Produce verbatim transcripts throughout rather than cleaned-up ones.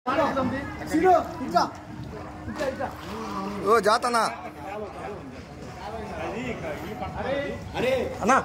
ఓ జాతనా అన్నా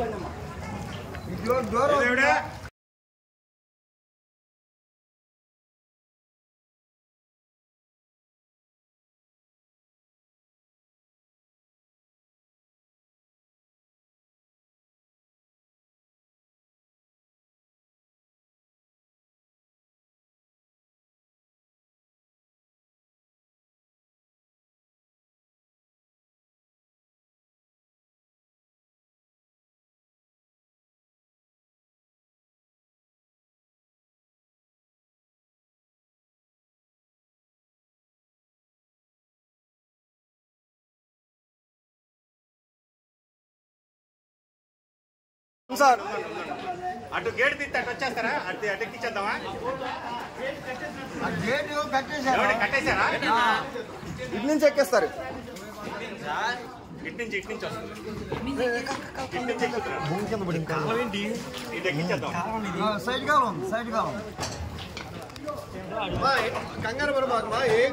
సార్ అటు గేట్ తీస్తే అటు వచ్చేస్తారా? అటు అటు ఎక్కించేద్దామా? కట్టేశారా? ఇటు నుంచి ఎక్కేస్తారు. ఇటు నుంచి ఇటు నుంచి వస్తుంది. ఇటు నుంచి ఎక్కుతున్నారు. ఇటు ఎక్కించేద్దాం. సైడ్ గా ఉంది, సైడ్ గా ఉంది. కంగారు పడబాకు, ఏం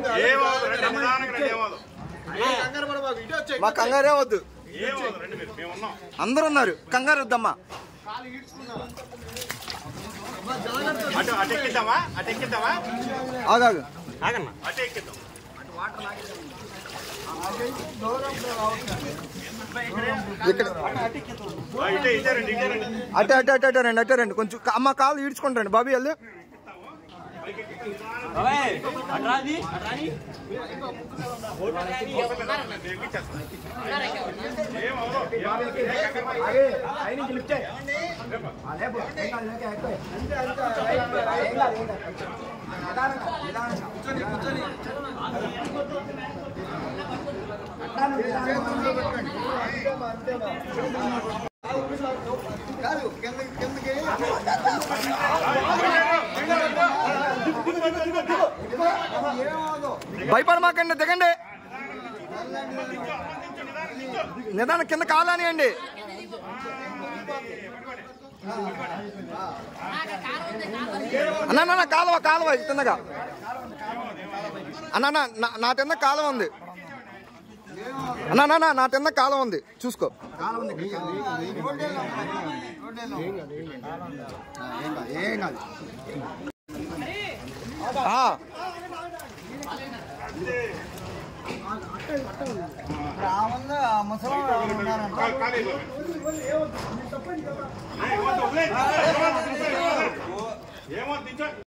మా కంగారే వద్దు, మేము ఉన్నాం, అందరు ఉన్నారు, కంగారు వద్దమ్మా. అటు అటు ఎక్కిద్దామా? అటు ఎక్కిద్దామా? ఆగాగు ఆగన్నా, అటు ఎక్కిద్దాం. ఇక్కడ ఇటే ఇటే రండి, ఇటే రండి. అటే అటే అటే అటే రండి, అటే రండి. కొంచెం అమ్మ కాలు ఈడ్చుకుంటారండి బాబీ వాళ్ళు. భయపడమాకండి, దిగండి, నిదానం కింద కాలానియండి. అన్నా కాలువ కాలువ తిన్నగా అన్నా నా తిన్న కాలువ ఉంది అన్నా, నా తిన్న కాలువ ఉంది, చూసుకో. ఏమో